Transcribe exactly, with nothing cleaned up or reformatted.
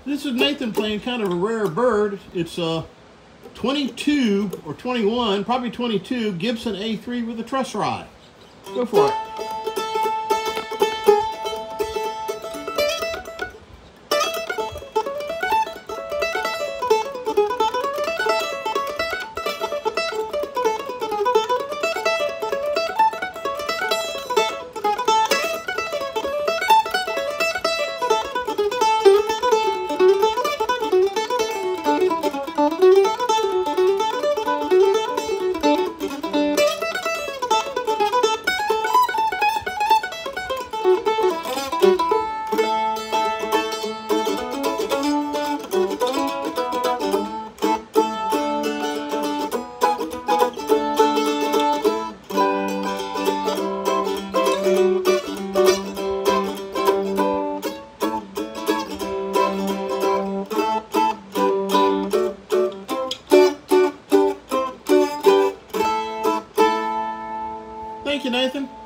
This is Nathan playing kind of a rare bird. It's a twenty-two or twenty-one, probably twenty-two, Gibson A three with a truss rod. Go for it. Thank you, Nathan.